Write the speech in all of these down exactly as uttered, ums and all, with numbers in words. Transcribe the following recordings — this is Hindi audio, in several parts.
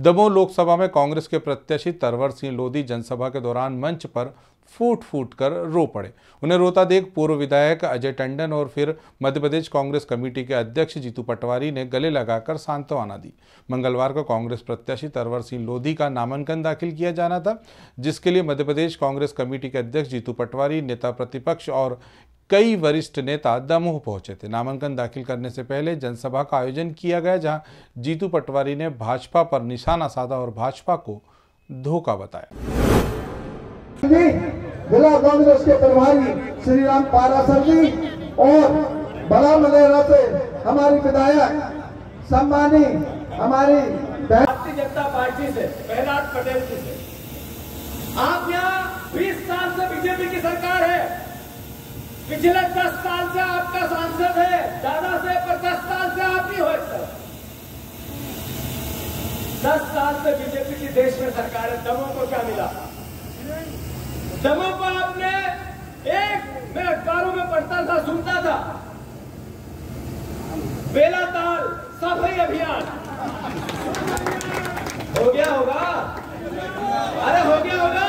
दमोह लोकसभा में कांग्रेस के प्रत्याशी तरवर सिंह लोधी जनसभा के दौरान मंच पर फूट फूट कर रो पड़े। उन्हें रोता देख पूर्व विधायक अजय टंडन और फिर मध्य प्रदेश कांग्रेस कमेटी के अध्यक्ष जीतू पटवारी ने गले लगाकर सांत्वना दी। मंगलवार को कांग्रेस प्रत्याशी तरवर सिंह लोधी का नामांकन दाखिल किया जाना था, जिसके लिए मध्य प्रदेश कांग्रेस कमेटी के अध्यक्ष जीतू पटवारी, नेता प्रतिपक्ष और कई वरिष्ठ नेता दमोह पहुंचे थे। नामांकन दाखिल करने से पहले जनसभा का आयोजन किया गया, जहां जीतू पटवारी ने भाजपा पर निशाना साधा और भाजपा को धोखा बताया। जिला कांग्रेस के प्रभारी श्री राम पारासर जी और बड़ा मलेरा से हमारी विधायक सम्मानी हमारी भारतीय जनता पार्टी से प्रहलाद पटेल जी से, आप यहाँ बीस साल से बीजेपी की सरकार है, पिछले दस साल से आपका सांसद है, ज्यादा से पर दस साल से आप ही हो। दस साल से बीजेपी की देश में सरकार है, दमोह को क्या मिला? दमोह को आपने एक, मैं अखबारों में पढ़ता था, सुनता था, बेला ताल सफाई अभियान हो गया होगा, अरे हो गया होगा।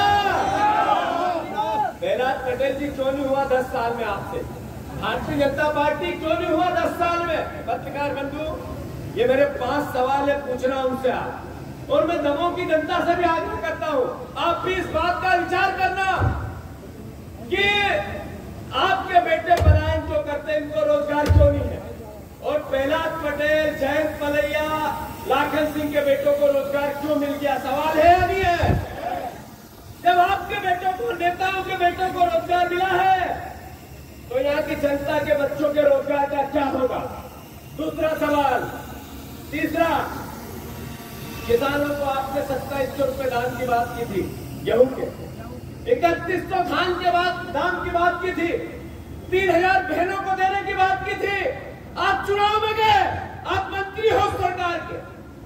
प्रहलाद पटेल जी क्यों नहीं हुआ दस साल में आपसे? भारतीय जनता पार्टी क्यों नहीं हुआ दस साल में? पत्रकार बंधु, ये मेरे पांच सवाल है, पूछना उनसे आप, और मैं दमोह की जनता से भी आग्रह करता हूं, आप भी इस बात का विचार करना कि आपके बेटे पलायन जो करते, इनको रोजगार क्यों नहीं है? और प्रहलाद पटेल, जयंत मलैया, लाखन सिंह के बेटों को रोजगार क्यों मिल गया? सवाल है या नहीं है? जब आपके बेटों को, नेताओं के बेटों को रोजगार मिला है, तो यहाँ की जनता के बच्चों के रोजगार का क्या होगा? दूसरा सवाल। तीसरा, किसानों को आपने सत्ताईस सौ रुपए दाम की बात की थी, गेहूं के इकतीस सौ धान के बाद दाम की बात की थी, तीन हजार बहनों को देने की बात की थी। आप चुनाव में गए, आप मंत्री हो सरकार के।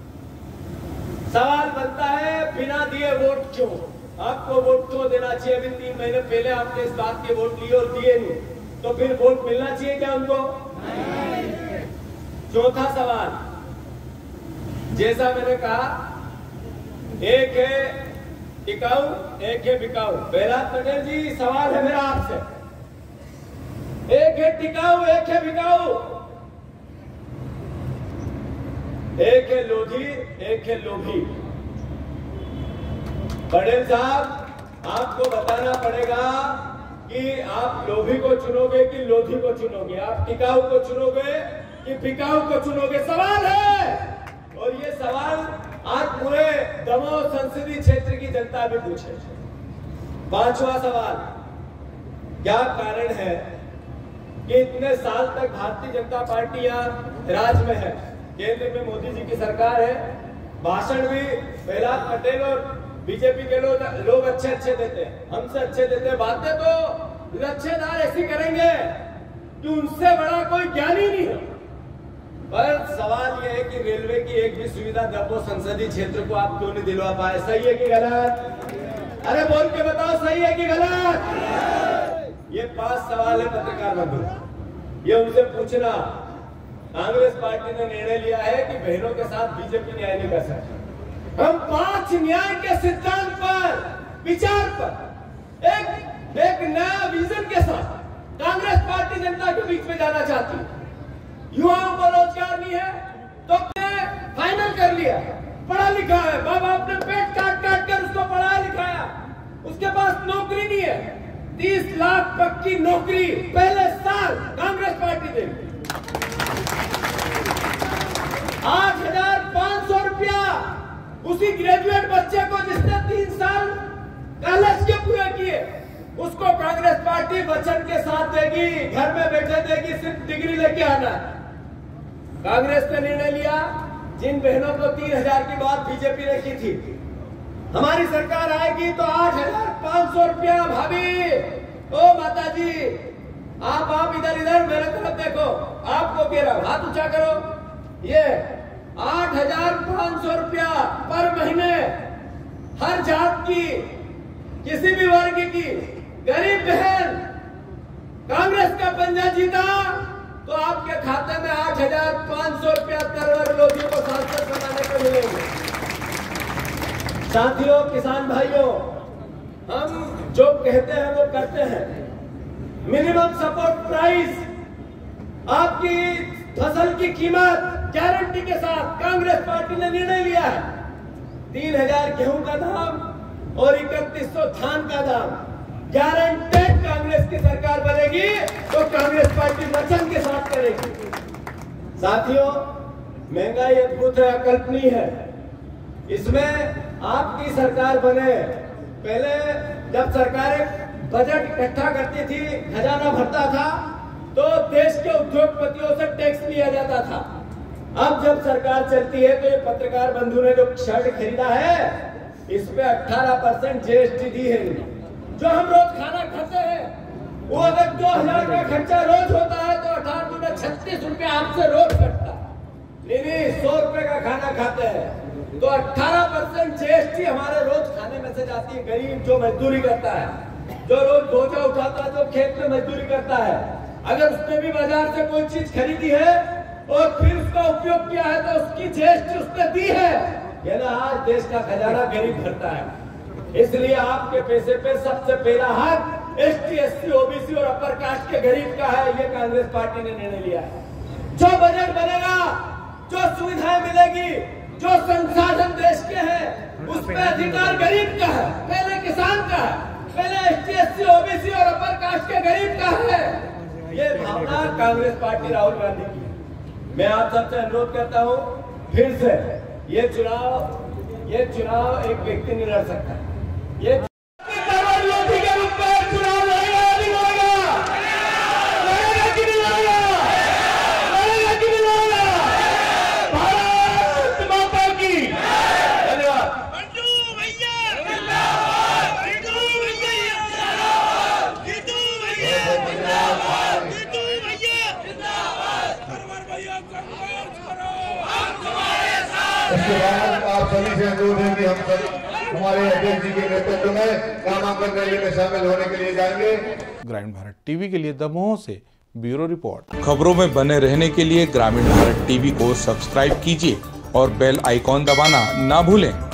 सवाल बनता है, बिना दिए वोट क्यों? आपको वोट क्यों देना चाहिए? अभी तीन महीने पहले आपने इस बात के वोट लिए और दिए नहीं, तो फिर वोट मिलना चाहिए क्या उनको? चौथा सवाल, जैसा मैंने कहा, एक है टिकाऊ, एक है बिकाऊ। प्रहलाद पटेल जी, सवाल है मेरा आपसे, एक है टिकाऊ, एक है बिकाऊ, एक है लोधी, एक है लोभी। पटेल साहब, आपको बताना पड़ेगा कि आप लोभी को चुनोगे कि लोधी को चुनोगे, आप टिकाऊ को चुनोगे कि बिकाऊ को चुनोगे? सवाल है। और ये सवाल आज पूरे दमोह संसदीय क्षेत्र की जनता भी पूछे। पांचवा सवाल, क्या कारण है कि इतने साल तक भारतीय जनता पार्टी यहाँ राज में है, केंद्र में मोदी जी की सरकार है, भाषण भी प्रहलाद पटेल और बीजेपी के लोग लोग अच्छे अच्छे देते हैं, हमसे अच्छे देते हैं, बातें तो लच्छेदार ऐसी करेंगे कि उनसे बड़ा कोई ज्ञानी नहीं है। पर सवाल यह है कि रेलवे की एक भी सुविधा दमोह संसदीय क्षेत्र को आप क्यों नहीं दिलवा पाए? सही है कि गलत? अरे बोल के बताओ, सही है कि गलत? ये पांच सवाल है पत्रकार बंधु, ये उनसे पूछना। कांग्रेस पार्टी ने निर्णय लिया है कि बहनों के साथ बीजेपी न्याय नहीं कर सकती। हम पांच न्याय के सिद्धांत पर, विचार पर, एक एक नया विजन के साथ कांग्रेस पार्टी जनता के बीच में जाना चाहती है। युवाओं को रोजगार नहीं है तो फाइनल कर लिया, पढ़ा लिखा है, माँ बाप ने पेट काट काट कर उसको पढ़ाया लिखाया, उसके पास नौकरी नहीं है, तीस लाख पक्की नौकरी पहले साल कांग्रेस पार्टी देगी। आठ हजार पांच सौ रुपया उसी ग्रेजुएट बच्चे को जिसने तीन साल कॉलेज के पूरे किए, उसको कांग्रेस पार्टी वचन के साथ देगी, घर में बैठे देगी, सिर्फ डिग्री लेके आना है। कांग्रेस ने निर्णय लिया, जिन बहनों को तीन हजार की बात बीजेपी ने की थी, हमारी सरकार आएगी तो आठ हजार पांच सौ रुपया। भाभी, ओ माता जी, आप आप इधर इधर मेरे तरफ देखो, आपको कह रहा हूं, हाथ ऊंचा करो। ये आठ हजार पांच सौ रुपया पर महीने, हर जात की, किसी भी वर्ग की गरीब बहन, कांग्रेस का पंजा जीता तो आपके खाते में आठ हजार पांच सौ रुपया तरवर लोधियों को सांसद बनाने को मिलेंगे। साथियों, किसान भाइयों, हम जो कहते हैं वो करते हैं। मिनिमम सपोर्ट प्राइस, आपकी फसल की कीमत गारंटी के साथ कांग्रेस पार्टी ने निर्णय लिया है। तीन हजार गेहूं का दाम और इकतीस सौ धान का दाम गारंटेड कांग्रेस की सरकार बनेगी तो कांग्रेस पार्टी वचन के साथ करेगी। साथियों, महंगाई अद्भुत है, अकल्पनीय है। इसमें आपकी सरकार बने, पहले जब सरकारें बजट इकट्ठा करती थी, खजाना भरता था, तो देश के उद्योगपतियों से टैक्स लिया जाता था। अब जब सरकार चलती है तो ये पत्रकार बंधु ने जो शर्ट खरीदा है, इस पे अठारह परसेंट जीएसटी दी है। जो हम रोज खाना खाते हैं, वो अगर दो हजार का खर्चा रोज होता है तो अठारह दूना छत्तीस रुपया आपसे रोज कटता है। नहीं नहीं, सौ रुपए का खाना खाते हैं तो अठारह परसेंट जीएसटी हमारे रोज खाने में से जाती है। गरीब जो मजदूरी करता है, जो रोज बोझा उठाता है, जो खेत में मजदूरी करता है, अगर उसने भी बाजार से कोई चीज खरीदी है और फिर उसका उपयोग किया है तो उसकी जीएसटी उसने दी है। ये ना, आज देश का खजाना गरीब भरता है। इसलिए आपके पैसे पे सबसे पहला हक एसटी, एससी, ओबीसी और अपर कास्ट के गरीब का है। ये कांग्रेस पार्टी ने निर्णय लिया है। जो बजट बनेगा, जो सुविधाएं मिलेगी, जो संसाधन देश के हैं, उस पर अधिकार गरीब का है, पहले किसान का है, पहले एसटी, एससी, ओबीसी और अपर कास्ट के गरीब का है। ये भावना कांग्रेस पार्टी राहुल गांधी की। मैं आप सबसे अनुरोध करता हूं, फिर से ये चुनाव ये चुनाव एक व्यक्ति नहीं लड़ सकता। ये लोधी के रूप में चुनाव लड़ेगा नहीं लड़ेगा? लड़ेगा कि नहीं लड़ेगा? लड़ेगा कि नहीं लड़ेगा? भारत माता की धन्यवाद। इसके बाद आप सभी से अनुरोध है कि हम सब हमारे अध्यक्ष जी के नेतृत्व में नामांकन रैली में शामिल होने के लिए जाएंगे। ग्रामीण भारत टीवी के लिए दमोह से ब्यूरो रिपोर्ट। खबरों में बने रहने के लिए ग्रामीण भारत टीवी को सब्सक्राइब कीजिए और बेल आइकॉन दबाना ना भूलें।